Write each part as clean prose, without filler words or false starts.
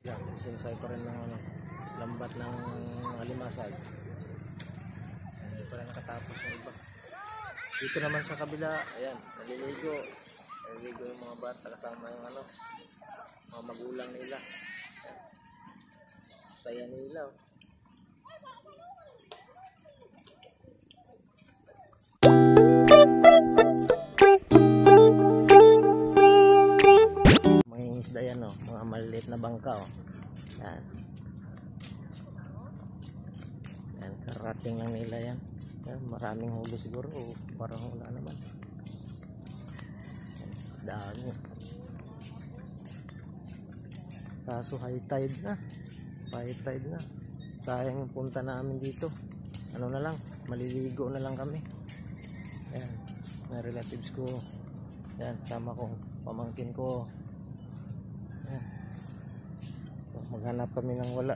Yan, sinisay pa rin ng ano, lambat ng alimasag. Hindi pa rin nakatapos yung iba. Dito naman sa kabila, ayan, naliligo. Naliligo yung mga bata kasama yung ano, mga magulang nila. Ayan. Saya nila. Oh. Isda yan, oh, mga maliliit na bangka, oh. Yan. Yan, karating lang nila yan. Yan, maraming huli siguro, oh, parang wala naman. Dami. Kaso high tide na. High tide na. Sayang yung punta namin dito. Ano na lang, maliligo na lang kami. Yan, mga relatives ko. Yan, sama ko, pamangkin ko. Maghanap kami ng wala.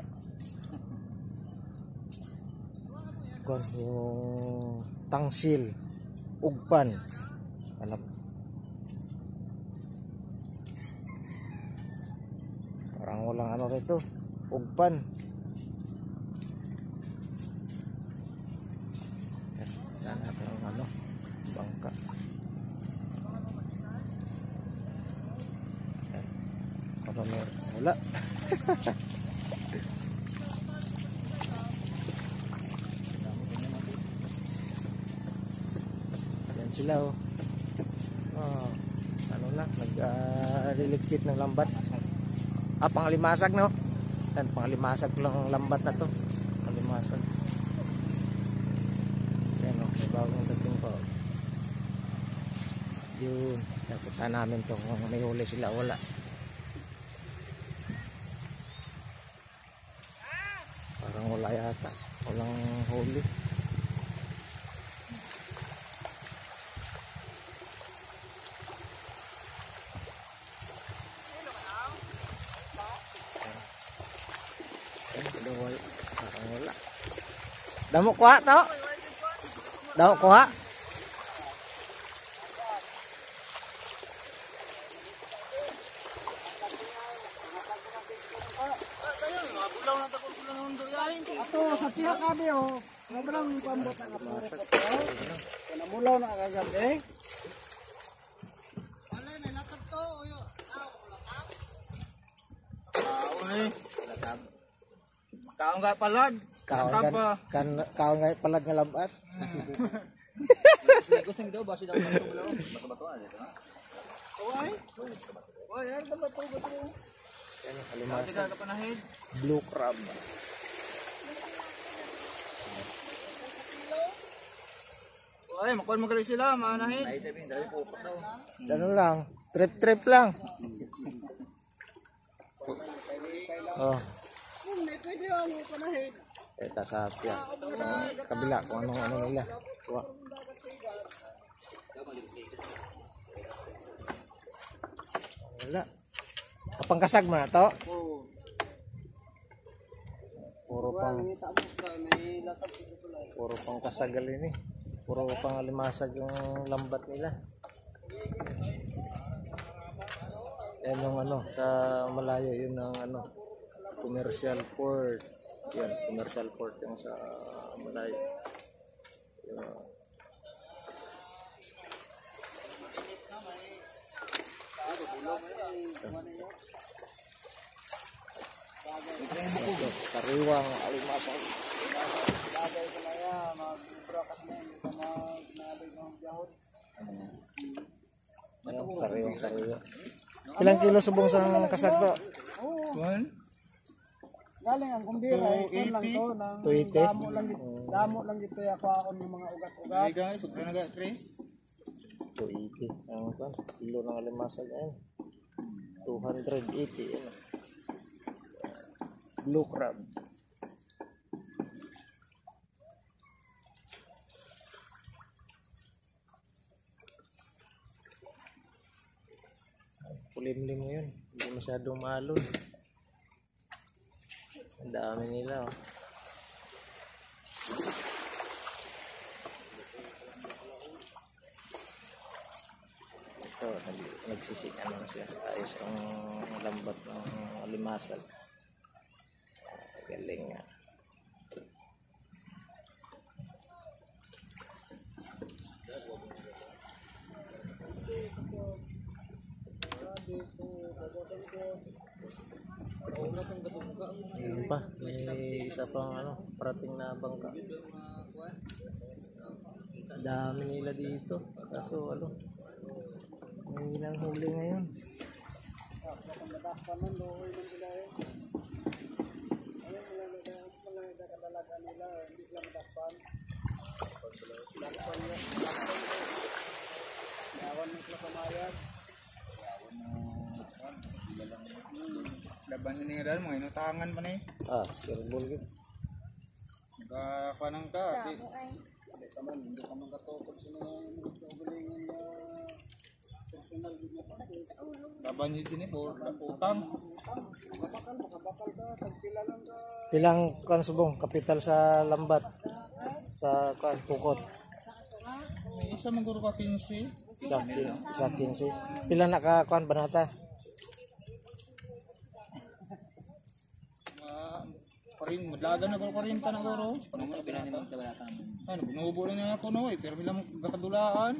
Yung tangsil, ugpan. Hanap. Parang walang ano rito, ugpan. Hanap ng ano, bangka. Apa wala. Yan sila, oh. Oh, ano na, nag-liligpit ng lambat. Pangalimasag, no? Yan, pangalimasag lang ang lambat na to. Pangalimasag. Yan, oh, may bagong dating pa. Yun, napunta namin to. Kung may huli sila, wala. Parang wala yata, walang huli. Parang wala. Damo kuha to? Damo kuha? Ato sa siya kabe o mabrang pambot ang apuro ko. Namulaw na agad eh. Wala may lakad to oyo. Lakad. Oy. Lakad. Kaon ga palad. Kaon ga palad nga labas. Gusto nyo daw ba siya daw bato-bato? Bato-batoan dito ha. Oy. Oy, ano ba bato-bato? Yan ang alimasag. Panahid. Blue crab. Ay, makuha mo gali sila, maanahin. Ano lang, trip lang. Oh. May pwede ang panahin. Eta sa apya. Kabila kung ano nila. Kuha. Wala. Pangkasag mo na to? Oo. Puro pang kasagal ini. Puro pang alimasag yung lambat nila. Yan yung ano, sa malayo yun ang ano, commercial port. Yan, commercial port yung sa malayo. Yan. Sariwang alimasag. Bagay ko na yan, mag-broadcast na yun, mag-nabig ng biyahon. Sariwa. Ilang kilo subong sa kasag to? Oo. Galing ang kumbira, ikon lang to, ng 280? damo lang dito ako ng mga ugat-ugat. Okay guys, sobra na ga, Chris. 280. Ang kilo ng alimasag yan. 280 yan. Blue crab. Kulimlim yun, hindi masyadong maalon. Ang dami nila, oh. Ito, nagsisikan lang siya. Ayos ang lambat ng limasag. Galing nga. Ayun pa, may isa pang parating na bangka. Dami nila dito. Kaso may huli ngayon. Laban ini nga mga inutangan pa na eh. Sirbol gitu. Nakakanang ka. Hindi ka man katukod sa mga ugalingan na personal din na Laban yun din eh. Utang. makabakal ka, tagpila lang ka. Pilang kan subong kapital sa lambat sa Pukot. May isa maguro ka 15. Sa 15. Pila na ka banata? Madlagan na ko 40 na guro. Ano, binubo lang na ako no eh. Pero bilang kakadulaan.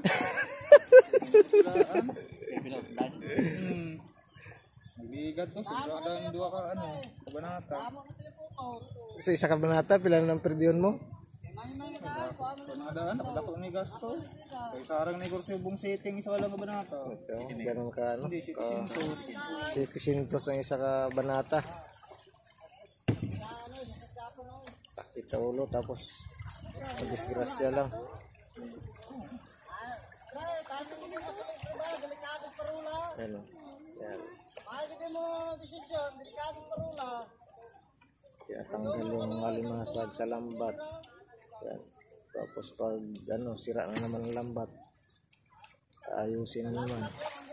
Mabigat to. Sobrang dua ka kabanata. Sa isa ka banata, pila ng perdiyon mo? Panadaan, nakadato ni gasto. Kaya sarang negosyo buong setting isa walang kabanata. Ganun ka Hindi, 700. 700 ang isa ka banata. Sakit sa ulo tapos disgrasya lang. Ano? Yan. Kaya tanggal yung alimasag sa lambat. Yan. Tapos pag sira na naman ang lambat, ayusin naman.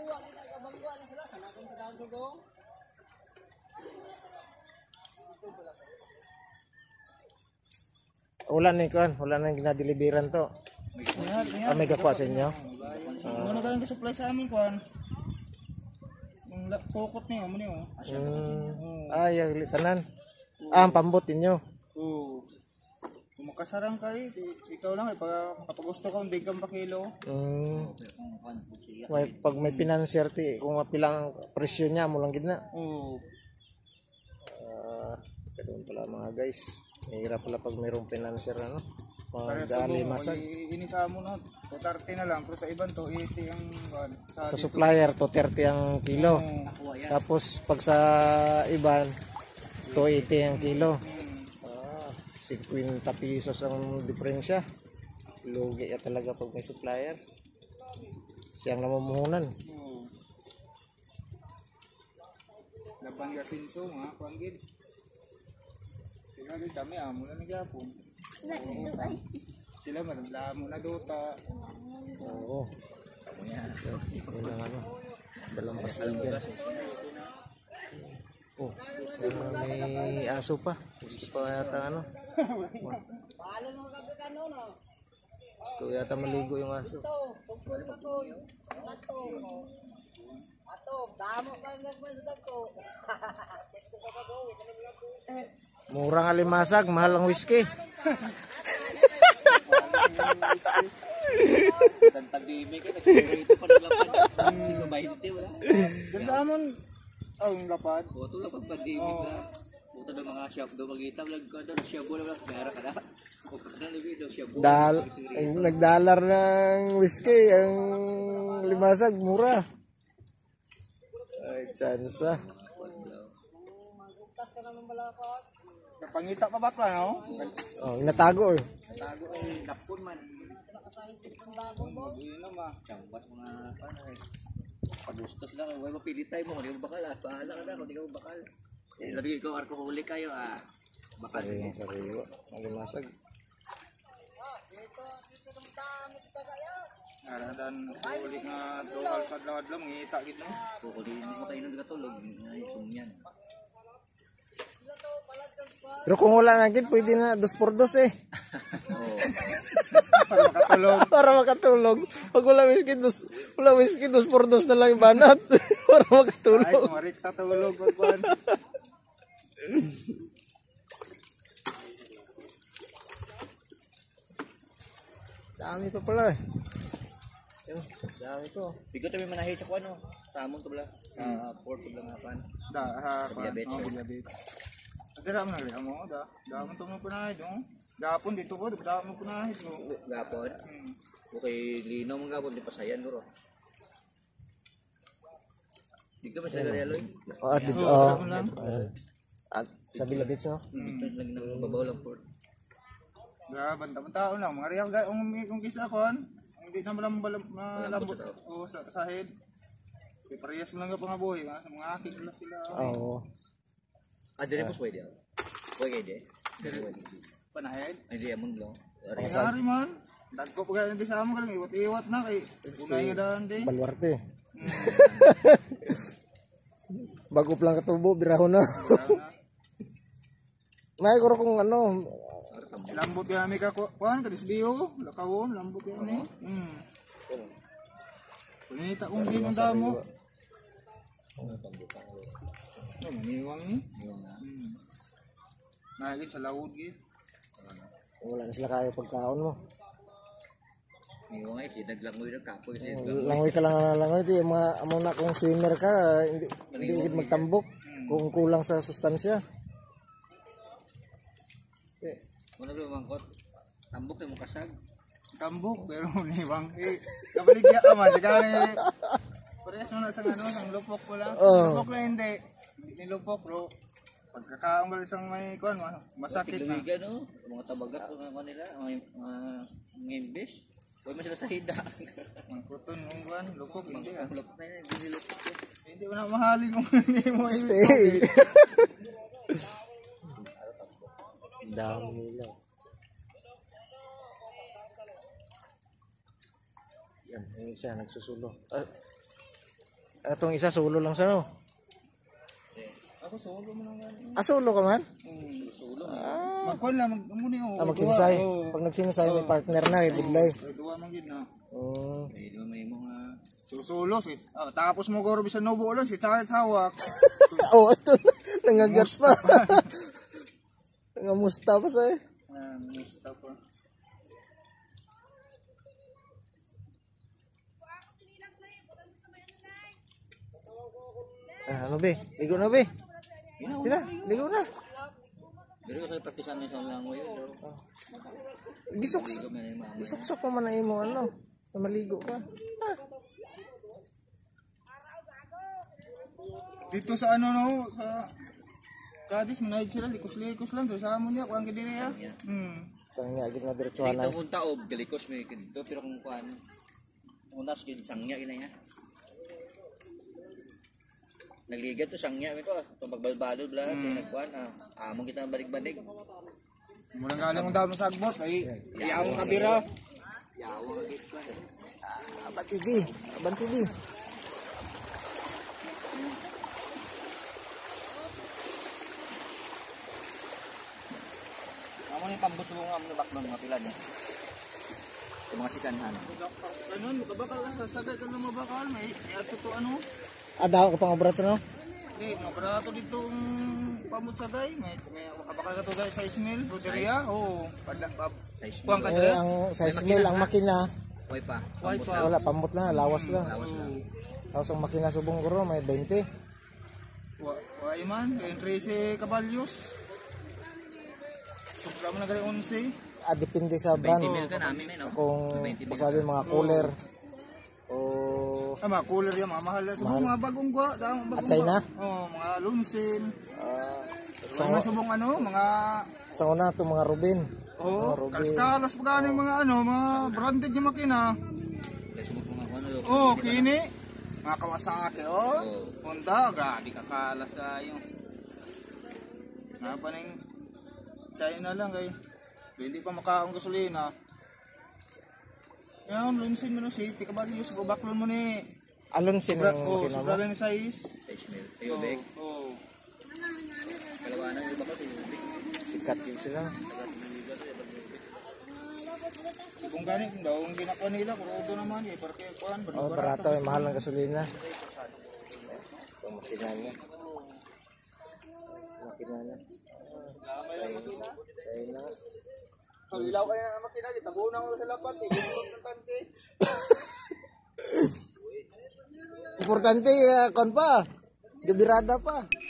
Wala na ginadeliveran to. May gakuha sa inyo? Ano ka lang ka-supply sa amin kuan? Yung pokot niyo, mo niyo. Yung tanan. Ang pambot ninyo. Oo. Kung makasarang ka ikaw lang kapag gusto ka, hindi kang pakilo. Pag may financier kung mapilang presyo niya, mo lang gina. Oo. Ganoon pala mga guys. Mahirap pala pag mayroong financier Dali masag. Inisa mo na 230 na lang pero sa ibang 280 ang sa supplier 230 ang kilo. Tapos pag sa iban 280 ang kilo. 50 pesos ang diferensya. Lugi ya talaga pag may supplier. Siyang namumuhunan. Laban gasinso mga panggil. Sila din kami amo na nagyapon. Sila marami na dota. Oo. Yun ang dalang pasigan. May aso pa. Gusto pa yata Gusto yata maligo yung aso. Murang alimasag, mahal ang whiskey. Ganda amon ang lapad. Boto lang pagpadimig na. Buta ng mga shop do magita vlog ka daw shop wala gara ka na. O ka na libi daw shop. Nagdalar ng whiskey ang limasag mura. Ay chansa. Napangita pa bakla no? Inatago eh. Tago ay dapon man. Ino ma. Chambas mga pagustos lang way mapilit tayo mo di mo bakal paala ka na di ka bakal. Labi ko alcoholic kayo bakal Sariwa, sariwa. Ang limasag. Naradan ulit nga dual sa lawad lang ngita gid no. ko di mo kayo nang gatulog ay sumyan. Pero kung wala na gid pwede na 2x2 eh. Para makatulog. Para makatulog. Pag wala whiskey 2x2 na lang yung banat. Para Ay, makatulog. kumarik tatulog pagkuhan. Dami pa pala eh. Yun, dami ko. Bigot kami manahit sa kuan no. Sa amon to bala. Port to bala ngapan. Diabetes. Dira man rin mo da. Damo to mo punahid no. Gapon dito ko, damo mo punahid no. Gapon. Okay, linaw mong gapon di pasayan guro. Di ka ba sa Garialoy? At dito. At sa Bilabits no? Dito lang nang babaw lang port. Banta tao lang mga riyan kung kisa kon. Hindi na malambot o sa sahid. Kaya parehas mo lang nga pangabuhi ha. Sa mga akit na sila. Oo. Dire mo pwede. Pwede di. Panahid. Ay di amon lang. Ay hari man. Dagko pa ganyan di sa amo ka lang iwat-iwat na kay unay nga daan di. Baluarte. Bago pa lang katubo, birahon na. May kuro kung ano. Lambot yan may kakuan, kadisbiyo, lakawon, lambot yan eh. Punita kong din ang damo. Maniwang eh. Nagin sa lawod eh. Wala na sila kaya pagkaon mo. Ngayon nga sinaglangoy ng kapoy sa Langoy ka lang na langoy. Di, amo na kung swimmer ka, hindi magtambok. Kung kulang sa sustansya. Ano ba mangkot? Tambok na mo kasag. Tambok pero niwang eh. Kabaligya ka man, sigara eh. Parehas mo na sa ano, sang lupok ko lang. Lupok na hindi. Nilupok bro. Pagkakaong ka isang may kuan, masakit na. Tiluwigan no, mga tabagat mga nila, mga imbes. Huwag mo sila sa hida. Ang kuton mong kuan, lupok hindi ah. Lupok na yun, hindi lupok yun. Hindi mo na mahalin kung hindi mo Stay. Dami lang. Yan, yung isa nagsusulo. Itong isa sulo lang siya no? Ako solo mo nang gano'n. Sulo ka man? Solo. Magkuan lang, magmuni o. Magsinsay. Pag nagsinsay may partner na, ibudlay. Duwa man gid na. Eh, di ba may mga... Susulo. Tapos mo goro bisan nubo lang, si Charles hawak. Oh, ito nangagat pa. Nangamusta pa sa'yo. Musta pa. Ano be? Ligo na be? Sila, ligo na. Pero kasi praktisan na sa langoy yun. Gisuksok pa man na imo ano. Na maligo ka. Dito sa ano no, sa Kadis manahid sila, likos-likos lang. Doon sa amon niya, kuhaan ka din niya. Sang nga, gid na diretsuhan na. Dito kung taob, galikos may dito. Pero kung kuhan, unas gid sangya ina niya. Nagligat to sangya ito. Itong pagbalbalod la, nagkuhan. Among kita balig-balig. Mulang galing ang dami sa agbot. Ay, iyawang kabira. Yawa agit ko. Aban TV. Aban TV. Amo ni pambot mo nga mga baklon mga pila niya. Yung mga sikanhan. Ganun, mabakal ka sa sagay ka na mabakal. May ato to ano. Daw ko pang obrato no. Hindi, mabarato dito ang pamot sagay. May makabakal ka to guys sa Ismail, Roderia. Oo, kuhaan ka dyan. Ang size mill ang makina. Way pa. Wala pamot na, lawas lang. Tapos ang makina subong guro may 20. Wai man, 13 kabalyos. Sobra mo na gali 11. Depende sa brand. 20 mil ka namin no. Kung masabi mga cooler o Mga cooler yan, mga mahal. Subong mga bagong gwa. at China. Mga lunsin. Sa Subong ano, mga... sa una to mga Rubin. Kalas-kalas pa gani mga ano, mga branded yung makina. Kasi mo mga ano. Kini. Mga Kawasaki, Honda, grabe kakalas tayo. Nga pa na yung China lang kay hindi pa makaong gasolina. Yan, lunsin mo no, City Caballos, baklon mo ni. Alonsin yung makina mo. Sobra lang yung size. Ayobek. Oo. Kalawanan yung bakal yung Sikat yun sila. Kung ganit, kung daw ang ginakawa nila, kurodo naman eh, porque kuhan, Barato, may mahal ng gasolina. Ito makina niya. Makina niya. China. Ilaw kayo na makina, tabunan ko sa lapat eh. Ginulog ng tangke. Importante, kon pa. Gabirada pa.